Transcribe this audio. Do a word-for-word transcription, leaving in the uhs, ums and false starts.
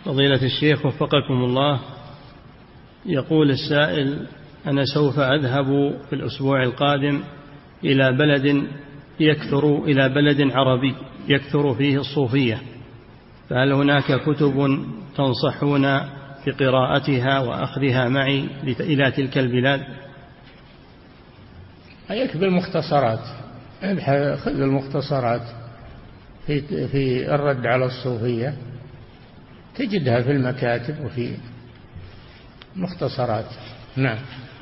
فضيلة الشيخ وفقكم الله، يقول السائل: أنا سوف أذهب في الأسبوع القادم إلى بلد يكثر إلى بلد عربي يكثر فيه الصوفية، فهل هناك كتب تنصحون بقراءتها وأخذها معي إلى تلك البلاد؟ يكفي المختصرات، خذ المختصرات في في الرد على الصوفية، تجدها في المكاتب وفي مختصرات. نعم.